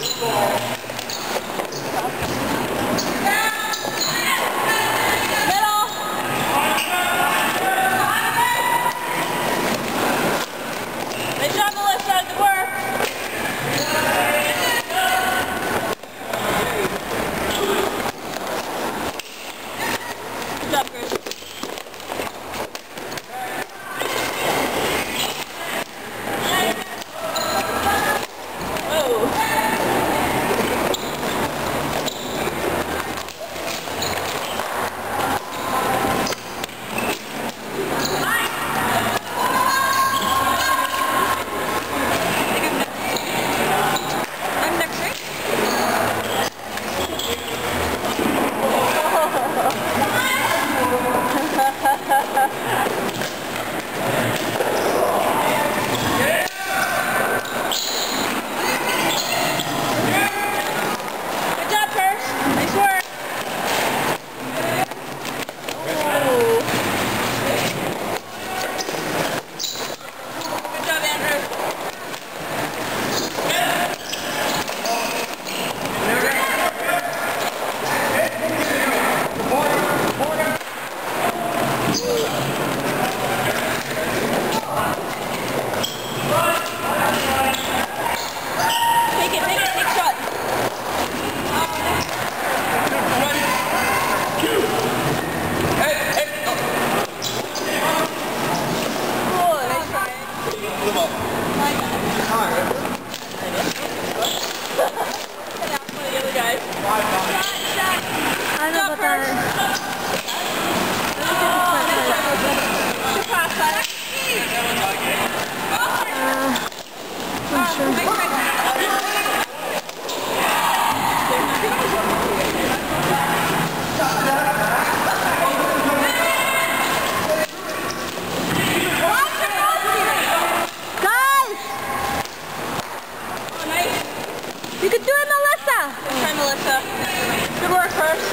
You can do it, Melissa! Try Melissa. Good work first.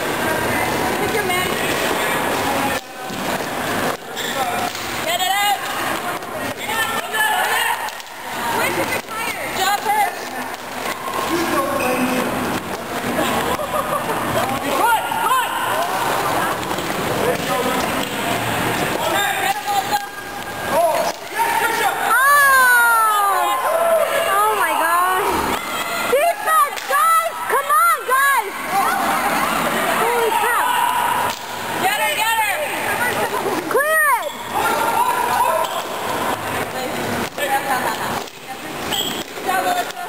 Pick your man. Get it out! Where's your tire? Good job first. Good! Good! Get it, Melissa. Oh my gosh! Defense, guys! Come on, guys! Holy crap! Get her! Clear it! Good job, Melissa.